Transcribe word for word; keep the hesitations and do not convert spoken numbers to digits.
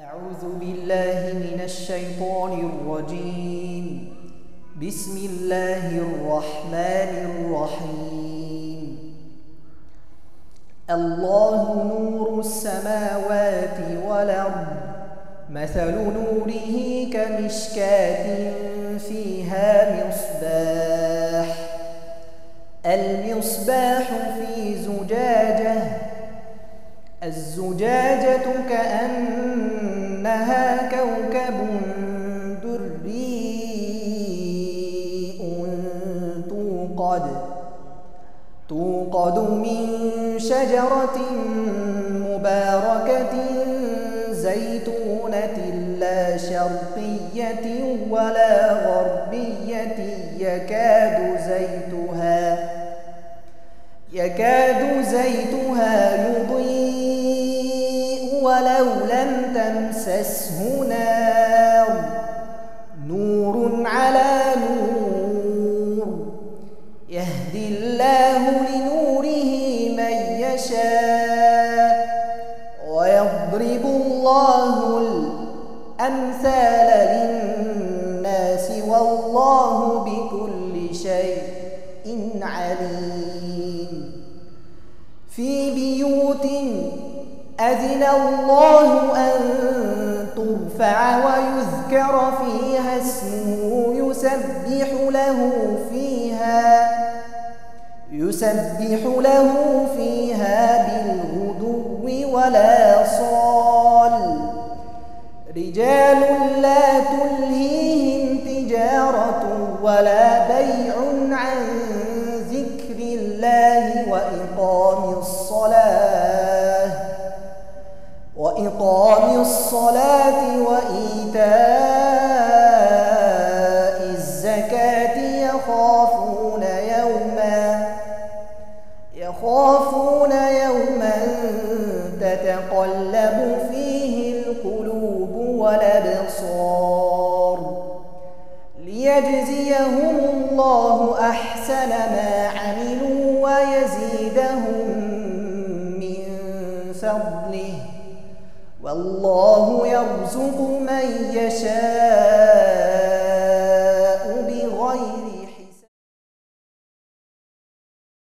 أعوذ بالله من الشيطان الرجيم. بسم الله الرحمن الرحيم. الله نور السماوات والأرض، مثل نوره كمشكاة فيها مصباح، المصباح في زجاجة، الزجاجة كأنها كوكب دري توقد توقد من شجرة مباركة زيتونة لا شرقية ولا غربية يكاد زيتها يكاد زيتها يضيء ولو لم تمسسه نار، نور على نور، يهدي الله لنوره من يشاء ويضرب الله الأمثال للناس والله بكل شيء عليم. في بيوت أذن الله أن ترفع ويذكر فيها اسمه يسبح له فيها يسبح له فيها بالغدو والآصال، رجال لا تلهيهم تجارة ولا بيع عن ذكر الله وإقام الصلاة وإقام الصلاة وإيتاء الزكاة يخافون يوما يخافون يوما تتقلب فيه القلوب والأبصار، ليجزيهم الله أحسن ما عملوا ويزيدهم من فضله، والله يرزق من يشاء